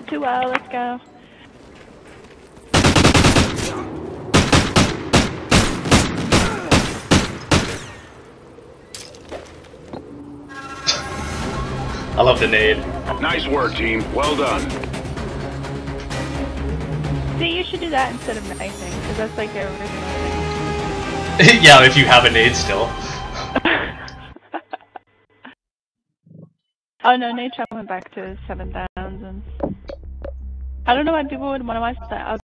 2-0, let's go. I love the nade. Nice work, team. Well done. See, you should do that instead of knifing, because that's like the original thing. Yeah, if you have a nade still. Oh no, nature went back to 7,000. I don't know why people would want to watch that.